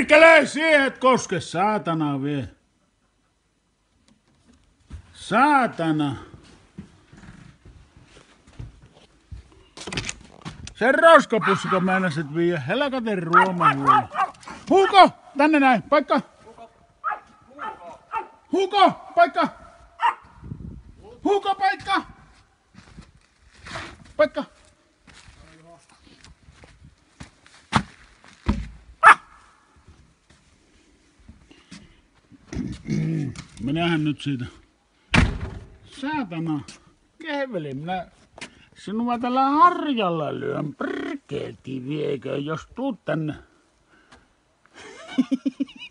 Perkele, siihen et koske, saatana vie. Saatana. Sen roskapussiko meinasit viiä helkaten ruomahuoli. Huuko! Tänne näin, paikka! Huuko! Paikka! Huuko, paikka! Paikka! Minähän nyt siitä. Saatana. Kehveli, minä sinua tällä harjalla lyön. Perkeelti viekö, jos tuut tänne.